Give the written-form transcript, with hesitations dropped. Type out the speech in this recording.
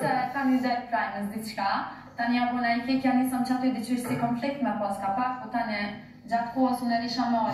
se kanë ide prajmës diçka, tani apo na I ke nisëm që aty diçysh si konflikt me pas ka pak, po tani gjatë kohës unë e nisha me